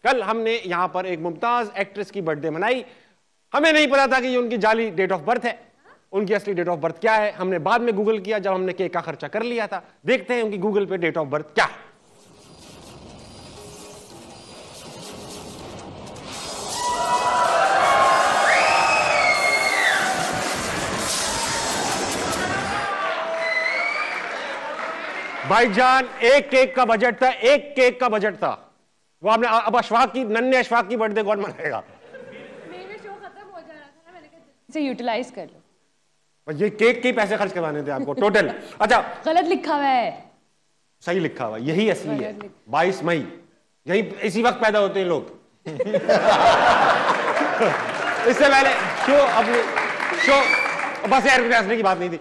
कल हमने यहां पर एक मुमताज एक्ट्रेस की बर्थडे मनाई। हमें नहीं पता था कि ये उनकी जाली डेट ऑफ बर्थ है। उनकी असली डेट ऑफ बर्थ क्या है हमने बाद में गूगल किया, जब हमने केक का खर्चा कर लिया था। देखते हैं उनकी गूगल पे डेट ऑफ बर्थ क्या है। भाईजान एक केक का बजट था, एक केक का बजट था। वो आपने अब अशफाक की, नन्हे अशफाक की बर्थडे कौन मनाएगा? मेरे शो खत्म हो जा रहा था ना, मैंने कहा इसे यूटिलाइज कर लो। ये केक के पैसे खर्च करवाने थे आपको टोटल। अच्छा गलत लिखा हुआ है। सही लिखा हुआ, यही असली है। 22 मई, यही इसी वक्त पैदा होते हैं लोग। इससे पहले शो, अपनी शो, बस यार हंसने की बात नहीं थी।